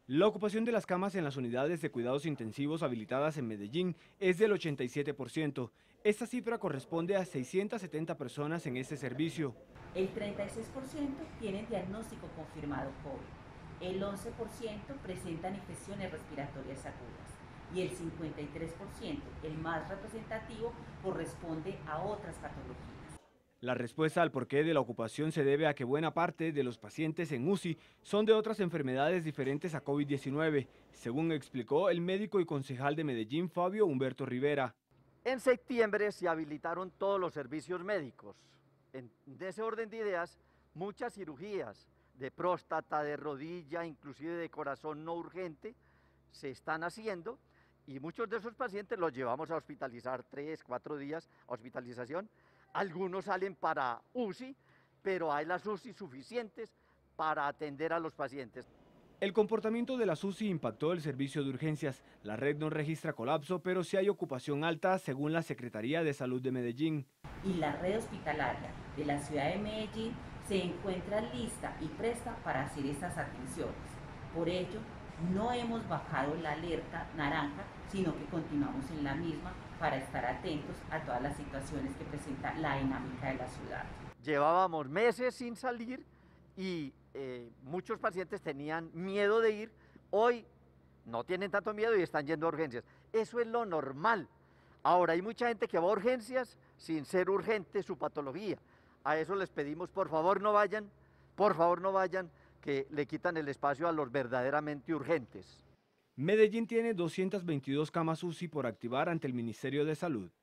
La ocupación de las camas en las unidades de cuidados intensivos habilitadas en Medellín es del 87%. Esta cifra corresponde a 670 personas en este servicio. El 36% tienen diagnóstico confirmado COVID, el 11% presentan infecciones respiratorias agudas y el 53%, el más representativo, corresponde a otras patologías. La respuesta al porqué de la ocupación se debe a que buena parte de los pacientes en UCI son de otras enfermedades diferentes a COVID-19, según explicó el médico y concejal de Medellín, Fabio Humberto Rivera. En septiembre se habilitaron todos los servicios médicos. En ese orden de ideas, muchas cirugías de próstata, de rodilla, inclusive de corazón no urgente, se están haciendo y muchos de esos pacientes los llevamos a hospitalizar 3, 4 días a hospitalización. Algunos salen para UCI, pero hay las UCI suficientes para atender a los pacientes. El comportamiento de la UCI impactó el servicio de urgencias. La red no registra colapso, pero sí hay ocupación alta, según la Secretaría de Salud de Medellín. Y la red hospitalaria de la ciudad de Medellín se encuentra lista y presta para hacer estas atenciones. Por ello, no hemos bajado la alerta naranja, sino que continuamos en la misma para estar atentos a todas las situaciones que presenta la dinámica de la ciudad. Llevábamos meses sin salir y muchos pacientes tenían miedo de ir. Hoy no tienen tanto miedo y están yendo a urgencias. Eso es lo normal. Ahora hay mucha gente que va a urgencias sin ser urgente su patología. A eso les pedimos, por favor no vayan, que le quitan el espacio a los verdaderamente urgentes. Medellín tiene 222 camas UCI por activar ante el Ministerio de Salud.